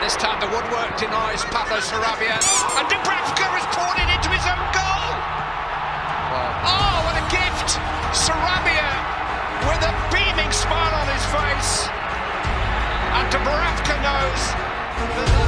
This time the woodwork denies Pablo Sarabia, and Dubravka has poured it into his own goal. Wow. Oh, what a gift! Sarabia with a beaming smile on his face, and Dubravka knows that